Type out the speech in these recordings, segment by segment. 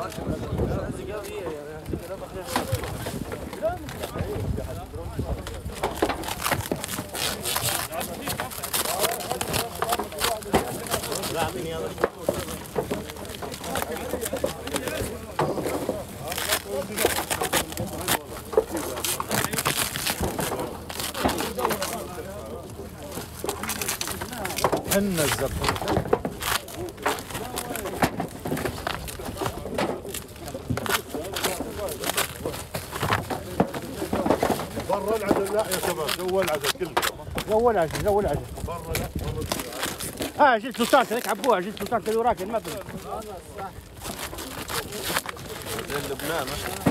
حنا الزبط برا العجل. لا يا شباب جوا العجل كله. جوا العجل جوا العجل. برا لا. جيل سلطان هيك عبوها. جيل سلطان اللي وراك ما في. زين لبنان.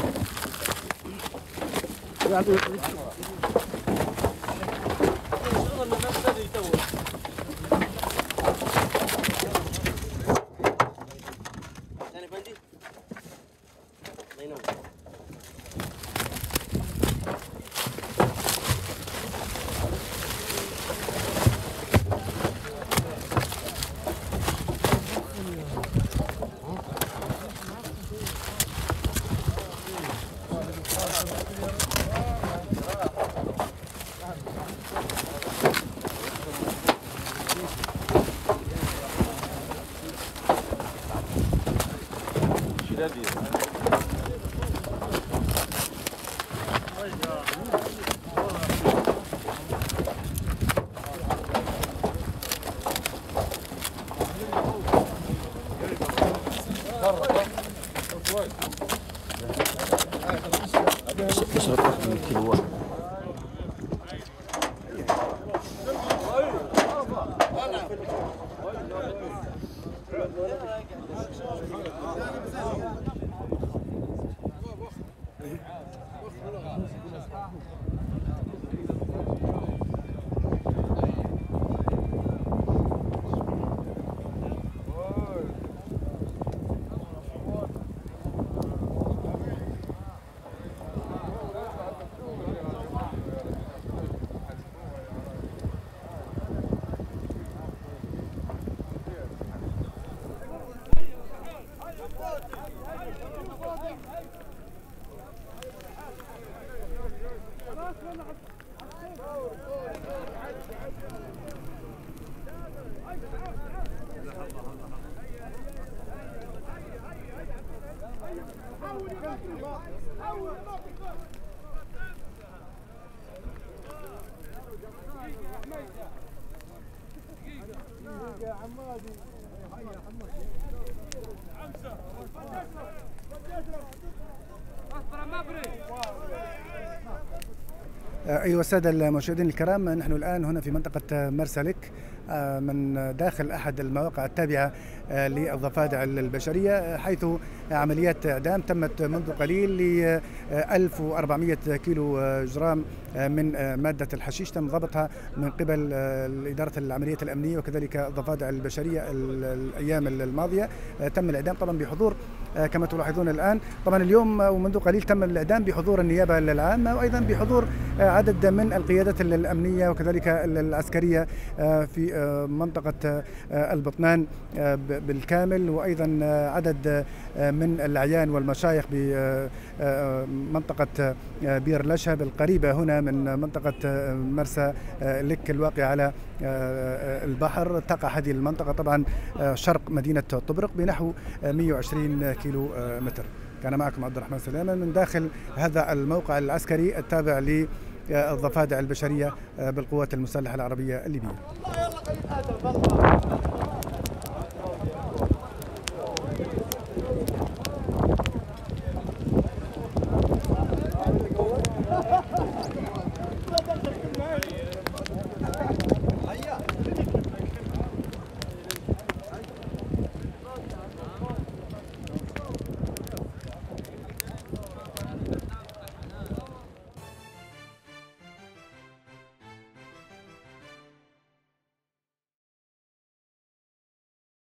أيها السادة المشاهدين الكرام، نحن الآن هنا في منطقة مرسى لك من داخل أحد المواقع التابعة للضفادع البشرية، حيث عمليات إعدام تمت منذ قليل ل 1400 كيلو جرام من مادة الحشيش تم ضبطها من قبل إدارة العمليات الأمنية وكذلك الضفادع البشرية الأيام الماضية. تم الإعدام طبعا بحضور كما تلاحظون الآن، طبعا اليوم ومنذ قليل تم الإعدام بحضور النيابة العامة وأيضا بحضور عدد من القيادات الأمنية وكذلك العسكرية في منطقة البطنان بالكامل، وأيضا عدد من الأعيان والمشايخ بمنطقة بير الأشهب القريبة هنا من منطقة مرسى لك الواقع على البحر. تقع هذه المنطقة طبعا شرق مدينة طبرق بنحو 120 كيلو متر. كان معكم عبد الرحمن سلامة من داخل هذا الموقع العسكري التابع للضفادع البشرية بالقوات المسلحة العربية الليبية.